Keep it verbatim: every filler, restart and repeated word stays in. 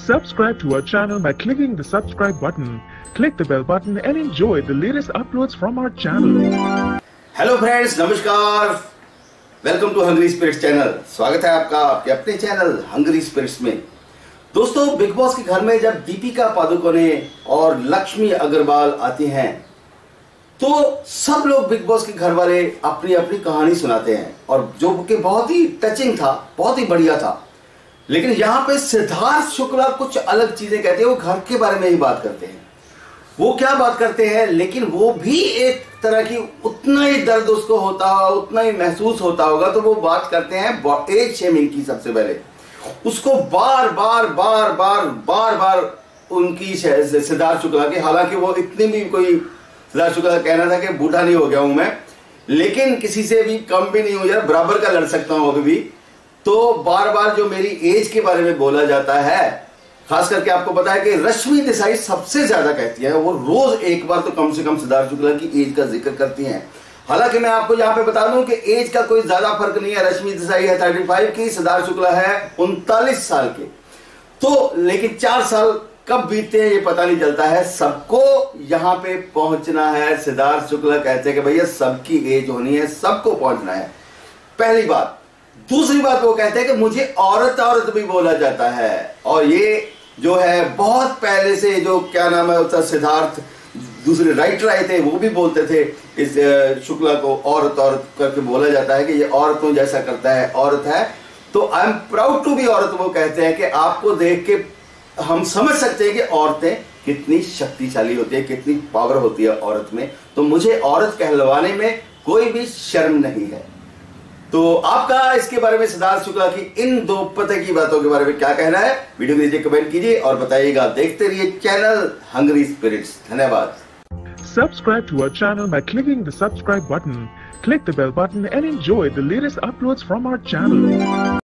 Subscribe to our channel by clicking the subscribe button. Click the bell button and enjoy the latest uploads from our channel. Hello friends, नमस्कार। Welcome to hungry spirits channel. स्वागत है आपका आपके अपने channel hungry spirits में। दोस्तों, big boss के घर में जब दीपिका पादुकोणे और लक्ष्मी अग्रवाल आती हैं तो सब लोग बिग बॉस के घर वाले अपनी अपनी कहानी सुनाते हैं और जो कि बहुत ही टचिंग था, बहुत ही बढ़िया था। लेकिन यहाँ पे सिद्धार्थ शुक्ला कुछ अलग चीजें कहते हैं। वो घर के बारे में ही बात करते हैं। वो क्या बात करते हैं, लेकिन वो भी एक तरह की उतना ही दर्द उसको होता होगा, उतना ही महसूस होता होगा। तो वो बात करते हैं एज शेमिंग की। सबसे पहले उसको बार बार बार बार बार बार उनकी सिद्धार्थ शुक्ला की, हालांकि वो इतनी भी कोई, सिद्धार्थ शुक्ला का कहना था कि बूढ़ा नहीं हो गया हूं मैं, लेकिन किसी से भी कम भी नहीं हूं यार, बराबर का लड़ सकता हूं अभी भी। तो बार बार जो मेरी एज के बारे में बोला जाता है, खास करके आपको पता है कि रश्मि देसाई सबसे ज्यादा कहती है। वो रोज एक बार तो कम से कम सिद्धार्थ शुक्ला की एज का जिक्र करती हैं। हालांकि मैं आपको यहाँ पे बता दूं कि एज का कोई ज्यादा फर्क नहीं है। रश्मि देसाई है पैंतीस की, सिद्धार्थ शुक्ला है उनतालीस साल के। तो लेकिन चार साल कब बीतते हैं ये पता नहीं चलता है। सबको यहाँ पे पहुंचना है। सिद्धार्थ शुक्ला कहते हैं कि भैया सबकी एज होनी है, सबको पहुंचना है, पहली बात। दूसरी बात वो कहते हैं कि मुझे औरत औरत भी बोला जाता है। और ये जो है बहुत पहले से, जो क्या नाम है उसका, सिद्धार्थ, दूसरे राइटर आए थे वो भी बोलते थे इस शुक्ला को औरत औरत करके बोला जाता है कि ये औरतों जैसा करता है, औरत है। तो I am proud to be औरत। वो कहते हैं कि आपको देख के हम समझ सकते हैं कि औरतें कितनी शक्तिशाली होती है, कितनी पावर होती है औरत में। तो मुझे औरत कहलवाने में कोई भी शर्म नहीं है। तो आपका इसके बारे में, सिद्धार्थ शुक्ला की इन दो पते की बातों के बारे में क्या कहना है, वीडियो नीचे कमेंट कीजिए और बताइएगा। देखते रहिए चैनल हंग्री स्पिरिट्स। धन्यवाद। Subscribe to our channel by clicking the subscribe button. Click the bell button and enjoy the latest uploads from our channel.